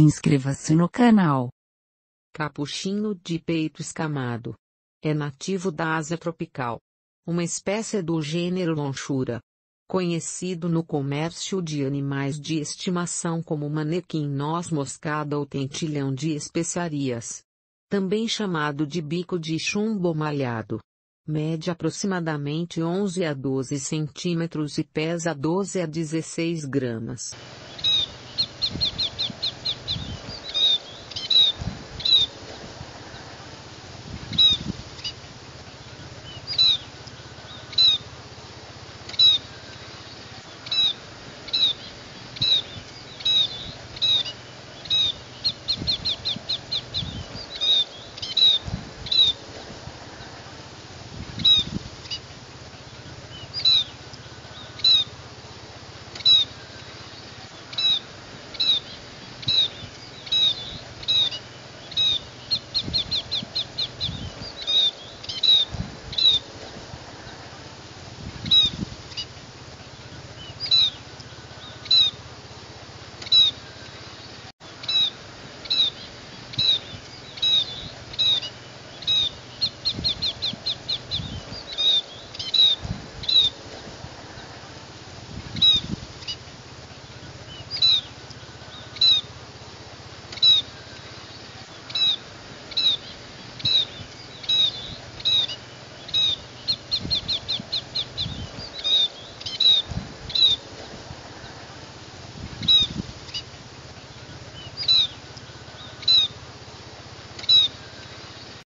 Inscreva-se no canal. Capuchinho de peito escamado. É nativo da Ásia tropical. Uma espécie do gênero Lonchura. Conhecido no comércio de animais de estimação como manequim noz-moscada ou tentilhão de especiarias. Também chamado de bico de chumbo malhado. Mede aproximadamente 11 a 12 centímetros e pesa 12 a 16 gramas.